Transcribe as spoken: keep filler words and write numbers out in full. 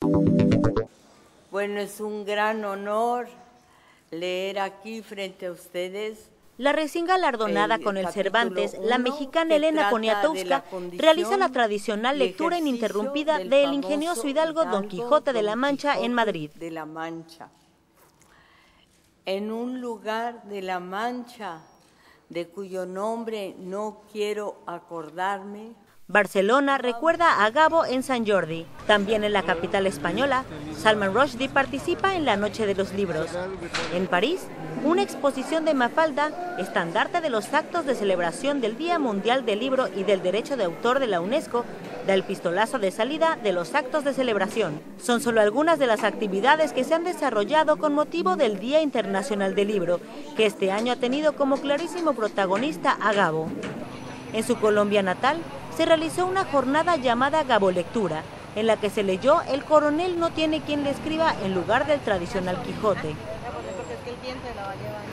Bueno, es un gran honor leer aquí frente a ustedes. La recién galardonada el con el Cervantes, la mexicana Elena Poniatowska, realiza la tradicional lectura ininterrumpida del, del ingenioso hidalgo Don Quijote de la Mancha en Madrid. De la Mancha. En un lugar de la Mancha, de cuyo nombre no quiero acordarme. Barcelona recuerda a Gabo en San Jordi. También en la capital española, Salman Rushdie participa en la Noche de los Libros. En París, una exposición de Mafalda, estandarte de los actos de celebración del Día Mundial del Libro y del Derecho de Autor de la UNESCO, da el pistolazo de salida de los actos de celebración. Son solo algunas de las actividades que se han desarrollado con motivo del Día Internacional del Libro, que este año ha tenido como clarísimo protagonista a Gabo. En su Colombia natal, se realizó una jornada llamada Gabo Lectura, en la que se leyó El coronel no tiene quien le escriba en lugar del tradicional Quijote.